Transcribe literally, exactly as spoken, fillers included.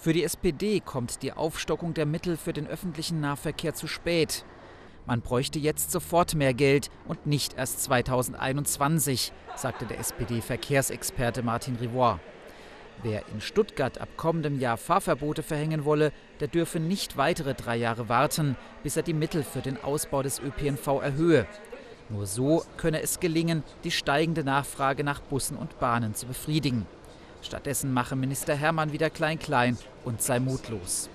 Für die S P D kommt die Aufstockung der Mittel für den öffentlichen Nahverkehr zu spät. Man bräuchte jetzt sofort mehr Geld und nicht erst zweitausendeinundzwanzig, sagte der S P D-Verkehrsexperte Martin Rivoire. Wer in Stuttgart ab kommendem Jahr Fahrverbote verhängen wolle, der dürfe nicht weitere drei Jahre warten, bis er die Mittel für den Ausbau des Ö P N V erhöhe. Nur so könne es gelingen, die steigende Nachfrage nach Bussen und Bahnen zu befriedigen. Stattdessen mache Minister Hermann wieder klein-klein und sei mutlos.